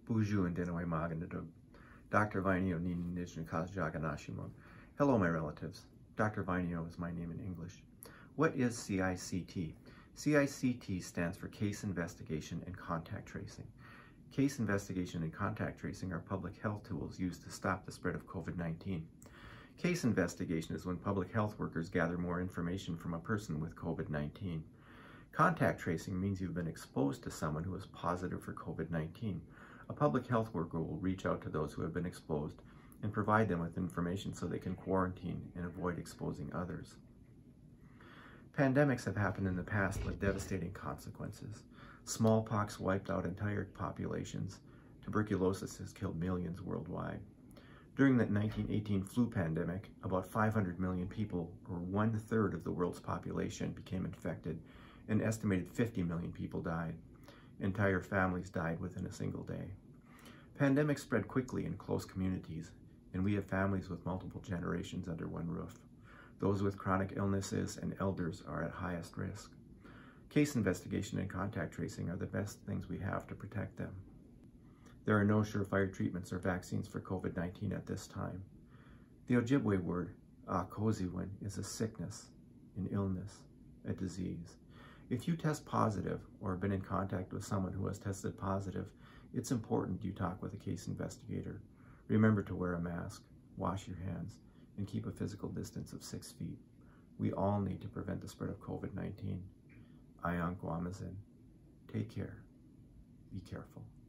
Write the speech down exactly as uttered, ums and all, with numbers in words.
Buju and Denoi Maganadug. Doctor Vainio Nini Nijna Kazjaganashimon. Hello, my relatives. Doctor Vainio is my name in English. What is C I C T? C I C T stands for Case Investigation and Contact Tracing. Case investigation and contact tracing are public health tools used to stop the spread of COVID nineteen. Case investigation is when public health workers gather more information from a person with COVID nineteen. Contact tracing means you've been exposed to someone who is positive for COVID nineteen. A public health worker will reach out to those who have been exposed and provide them with information so they can quarantine and avoid exposing others. Pandemics have happened in the past with devastating consequences. Smallpox wiped out entire populations. Tuberculosis has killed millions worldwide. During the nineteen eighteen flu pandemic, about five hundred million people, or one-third of the world's population, became infected, and an estimated fifty million people died. Entire families died within a single day. Pandemics spread quickly in close communities, and we have families with multiple generations under one roof. Those with chronic illnesses and elders are at highest risk. Case investigation and contact tracing are the best things we have to protect them. There are no surefire treatments or vaccines for COVID nineteen at this time. The Ojibwe word, Aakoziwin, is a sickness, an illness, a disease. If you test positive or have been in contact with someone who has tested positive, it's important you talk with a case investigator. Remember to wear a mask, wash your hands, and keep a physical distance of six feet. We all need to prevent the spread of COVID nineteen. Aakoziwin. Take care. Be careful.